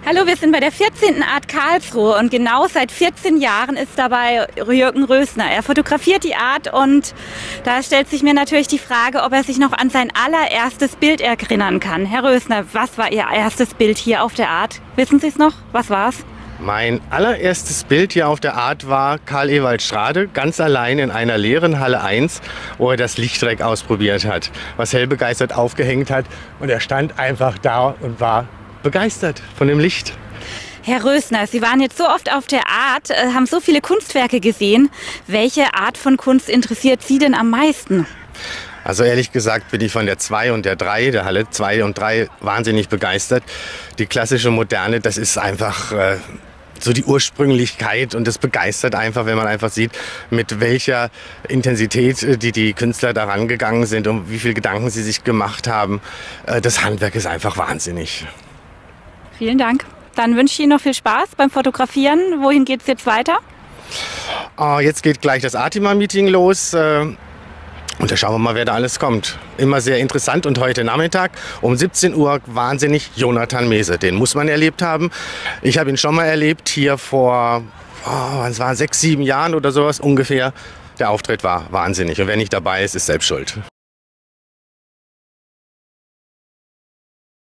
Hallo, wir sind bei der 14. Art Karlsruhe und genau seit 14 Jahren ist dabei Jürgen Rösner. Er fotografiert die Art und da stellt sich mir natürlich die Frage, ob er sich noch an sein allererstes Bild erinnern kann. Herr Rösner, was war Ihr erstes Bild hier auf der Art? Wissen Sie es noch? Was war's? Mein allererstes Bild hier auf der Art war Karl Ewald Strade, ganz allein in einer leeren Halle 1, wo er das Lichtreck ausprobiert hat, was hell begeistert aufgehängt hat. Und er stand einfach da und war begeistert von dem Licht. Herr Rösner, Sie waren jetzt so oft auf der Art, haben so viele Kunstwerke gesehen. Welche Art von Kunst interessiert Sie denn am meisten? Also ehrlich gesagt bin ich von der 2 und der 3, der Halle 2 und 3, wahnsinnig begeistert. Die klassische Moderne, das ist einfach so die Ursprünglichkeit und das begeistert einfach, wenn man einfach sieht, mit welcher Intensität die Künstler daran gegangen sind und wie viel Gedanken sie sich gemacht haben. Das Handwerk ist einfach wahnsinnig. Vielen Dank. Dann wünsche ich Ihnen noch viel Spaß beim Fotografieren. Wohin geht es jetzt weiter? Jetzt geht gleich das Artima-Meeting los. Und da schauen wir mal, wer da alles kommt. Immer sehr interessant. Und heute Nachmittag um 17 Uhr wahnsinnig Jonathan Mese. Den muss man erlebt haben. Ich habe ihn schon mal erlebt, hier vor 6, 7 Jahren oder sowas ungefähr. Der Auftritt war wahnsinnig. Und wer nicht dabei ist, ist selbst schuld.